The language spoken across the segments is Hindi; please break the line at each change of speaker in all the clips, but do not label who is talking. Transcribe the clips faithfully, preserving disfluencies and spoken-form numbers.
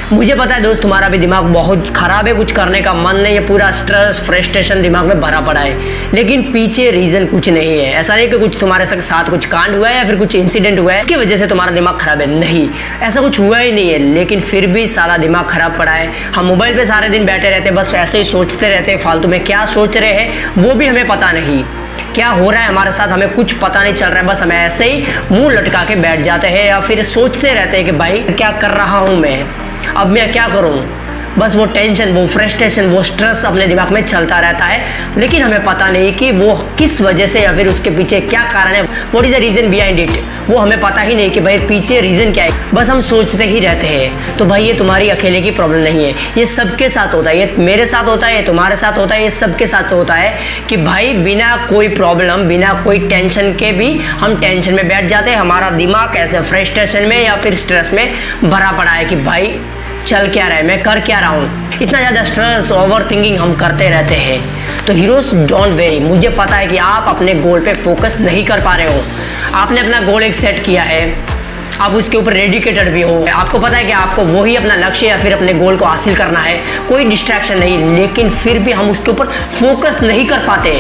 मुझे पता है दोस्त, तुम्हारा भी दिमाग बहुत खराब है, कुछ करने का मन नहीं है, पूरा स्ट्रेस फ्रस्ट्रेशन दिमाग में भरा पड़ा है, लेकिन पीछे रीजन कुछ नहीं है। ऐसा नहीं कि कुछ तुम्हारे साथ कुछ कांड हुआ है या फिर कुछ इंसिडेंट हुआ है इसकी वजह से तुम्हारा दिमाग खराब है, नहीं, ऐसा कुछ हुआ ही नहीं है, लेकिन फिर भी सारा दिमाग खराब पड़ा है। हम मोबाइल पे सारे दिन बैठे रहते हैं, बस ऐसे ही सोचते रहते हैं फालतू में, क्या सोच रहे हैं वो भी हमें पता नहीं, क्या हो रहा है हमारे साथ हमें कुछ पता नहीं चल रहा है, बस हमें ऐसे ही मुंह लटका के बैठ जाते हैं या फिर सोचते रहते हैं कि भाई क्या कर रहा हूं मैं, अब मैं क्या करूं। बस वो टेंशन, वो फ्रस्ट्रेशन, वो स्ट्रेस अपने दिमाग में चलता रहता है, लेकिन हमें पता नहीं कि वो किस वजह से या फिर उसके पीछे क्या कारण है, what is the reason behind it, वो हमें पता ही नहीं कि भाई पीछे रीजन क्या है, बस हम सोचते ही रहते हैं। तो भाई ये तुम्हारी अकेले की प्रॉब्लम नहीं है, ये सबके साथ होता है, ये मेरे साथ होता है, ये तुम्हारे साथ होता है, ये सबके साथ होता है कि भाई बिना कोई प्रॉब्लम, बिना कोई टेंशन के भी हम टेंशन में बैठ जाते हैं। हमारा दिमाग ऐसे फ्रस्ट्रेशन में या फिर स्ट्रेस में भरा पड़ा है कि भाई चल क्या रहा है, मैं कर क्या रहा हूँ, इतना ज़्यादा स्ट्रेस ओवर थिंकिंग हम करते रहते हैं। तो हीरोज डोंट वेरी, मुझे पता है कि आप अपने गोल पे फोकस नहीं कर पा रहे हो, आपने अपना गोल एक सेट किया है, आप उसके ऊपर डेडिकेटेड भी हो, आपको पता है कि आपको वही अपना लक्ष्य या फिर अपने गोल को हासिल करना है, कोई डिस्ट्रैक्शन नहीं, लेकिन फिर भी हम उसके ऊपर फोकस नहीं कर पाते।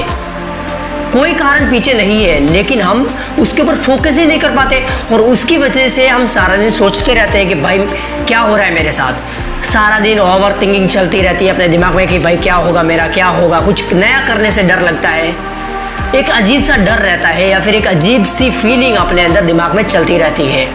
कोई कारण पीछे नहीं है, लेकिन हम उसके ऊपर फोकस ही नहीं कर पाते और उसकी वजह से हम सारा दिन सोचते रहते हैं कि भाई क्या हो रहा है मेरे साथ। सारा दिन ओवर थिंकिंग चलती रहती है अपने दिमाग में कि भाई क्या होगा मेरा, क्या होगा, कुछ नया करने से डर लगता है, एक अजीब सा डर रहता है या फिर एक अजीब सी फीलिंग अपने अंदर दिमाग में चलती रहती है।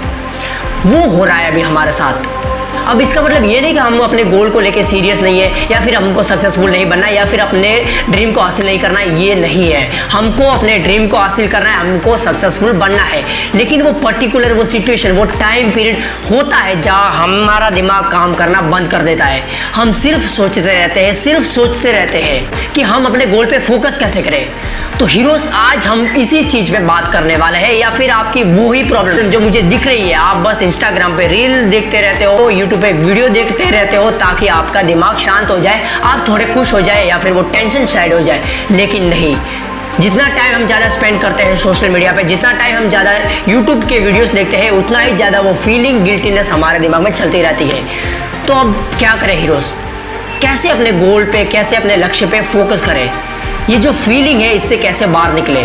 वो हो रहा है अभी हमारे साथ। अब इसका मतलब ये नहीं कि हम अपने गोल को लेके सीरियस नहीं है या फिर हमको सक्सेसफुल नहीं बनना है या फिर अपने ड्रीम को हासिल नहीं करना है, ये नहीं है। हमको अपने ड्रीम को हासिल करना है, हमको सक्सेसफुल बनना है, लेकिन वो पर्टिकुलर वो सिचुएशन, वो टाइम पीरियड होता है जहाँ हमारा दिमाग काम करना बंद कर देता है। हम सिर्फ सोचते रहते हैं, सिर्फ सोचते रहते हैं कि हम अपने गोल पे फोकस कैसे करें। तो हीरोज आज हम इसी चीज पे बात करने वाले हैं, या फिर आपकी वही प्रॉब्लम जो मुझे दिख रही है, आप बस इंस्टाग्राम पे रील देखते रहते हो, यूट्यूब पे वीडियो देखते रहते हो ताकि आपका दिमाग शांत हो जाए, आप थोड़े खुश हो जाए या फिर वो टेंशन साइड हो जाए, लेकिन नहीं। जितना टाइम हम ज़्यादा स्पेंड करते हैं सोशल मीडिया पे, जितना टाइम हम ज़्यादा यूट्यूब के वीडियोस देखते हैं, उतना ही ज़्यादा वो फीलिंग गिल्टीनेस हमारे दिमाग में चलती रहती है। तो अब क्या करें हीरोज, कैसे अपने गोल पे, कैसे अपने लक्ष्य पे फोकस करें, ये जो फीलिंग है इससे कैसे बाहर निकले।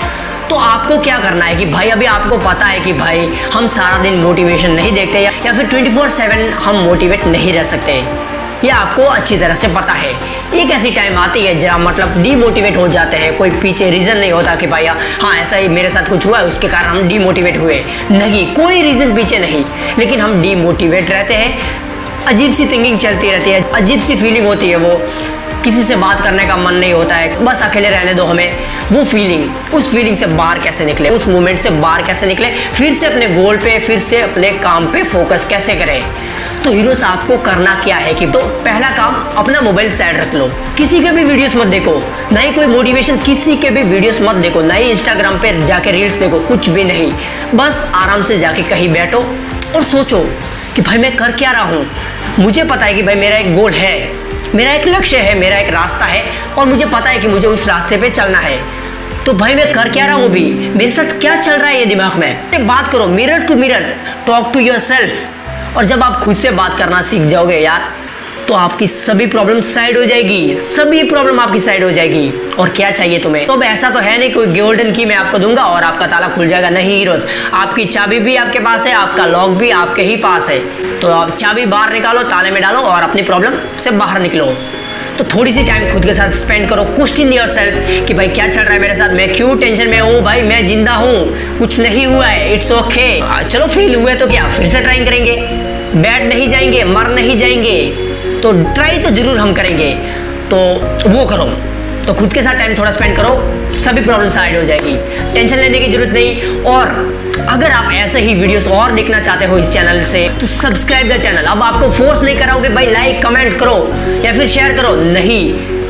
तो आपको क्या करना है कि भाई अभी आपको पता है कि भाई हम सारा दिन मोटिवेशन नहीं देखते या, या फिर ट्वेंटी फोर सेवन हम मोटिवेट नहीं रह सकते, ये आपको अच्छी तरह से पता है। एक ऐसी टाइम आती है जहाँ मतलब डीमोटिवेट हो जाते हैं, कोई पीछे रीज़न नहीं होता कि भाई हाँ ऐसा ही मेरे साथ कुछ हुआ है उसके कारण हम डीमोटिवेट हुए, नहीं, कोई रीज़न पीछे नहीं, लेकिन हम डीमोटिवेट रहते हैं, अजीब सी थिंकिंग चलती रहती है, अजीब सी फीलिंग होती है, वो किसी से बात करने का मन नहीं होता है, बस अकेले रहने दो हमें। वो फीलिंग, उस फीलिंग से बाहर कैसे निकले, उस मोमेंट से बाहर कैसे निकले, फिर से अपने गोल पे, फिर से अपने काम पे फोकस कैसे करें। तो हीरोज आपको करना क्या है कि तो पहला काम, अपना मोबाइल साइड रख लो, किसी के भी वीडियोस मत देखो, ना ही कोई मोटिवेशन, किसी के भी वीडियोस मत देखो, ना ही इंस्टाग्राम पे जाके रील्स देखो, कुछ भी नहीं। बस आराम से जाके कहीं बैठो और सोचो कि भाई मैं कर क्या रहा हूँ। मुझे पता है कि भाई मेरा एक गोल है, मेरा एक लक्ष्य है, मेरा एक रास्ता है और मुझे पता है कि मुझे उस रास्ते पे चलना है। तो भाई मैं कर क्या रहा हूँ, भी मेरे साथ क्या चल रहा है ये दिमाग में। एक बात करो, mirror to mirror talk to yourself, और जब आप खुद से बात करना सीख जाओगे यार, तो आपकी सभी प्रॉब्लम साइड हो जाएगी, सभी प्रॉब्लम आपकी साइड हो जाएगी। और क्या चाहिए तुम्हें। तो अब ऐसा तो है नहीं कोई गोल्डन की मैं आपको दूंगा और आपका ताला खुल जाएगा, नहीं हीरोज, आपकी चाबी भी आपके पास है, आपका लॉक भी आपके ही पास है। तो आप चाबी बाहर निकालो, ताले में डालो और अपनी प्रॉब्लम से बाहर निकलो। तो थोड़ी सी टाइम खुद के साथ स्पेंड करो, क्वेश्चन योरसेल्फ कि भाई क्या चल रहा है मेरे साथ, मैं क्यों टेंशन में हूँ, भाई मैं जिंदा हूँ, कुछ नहीं हुआ है, इट्स ओके। चलो फील हुआ तो क्या, फिर से ट्राई करेंगे, बैठ नहीं जाएंगे, मर नहीं जाएंगे, तो ट्राई तो जरूर हम करेंगे। तो वो करो, तो खुद के साथ टाइम थोड़ा स्पेंड करो, सभी प्रॉब्लम साइड हो जाएगी, टेंशन लेने की जरूरत नहीं। और अगर आप ऐसे ही वीडियोस और देखना चाहते हो इस चैनल से, तो सब्सक्राइब द चैनल। अब आपको फोर्स नहीं कराओगे भाई लाइक कमेंट करो या फिर शेयर करो, नहीं,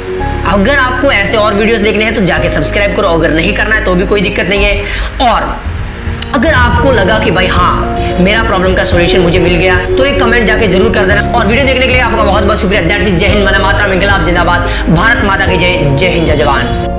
अगर आपको ऐसे और वीडियोस देखने हैं तो जाके सब्सक्राइब करो, अगर नहीं करना है तो भी कोई दिक्कत नहीं है। और अगर आपको लगा कि भाई हाँ मेरा प्रॉब्लम का सॉल्यूशन मुझे मिल गया, तो एक कमेंट जाके जरूर कर देना। और वीडियो देखने के लिए आपका बहुत बहुत शुक्रिया। दैट्स इट, जय हिंद, वंदे मातरम, इंकलाब जिंदाबाद, भारत माता की जय, जय हिंद, जय जवान।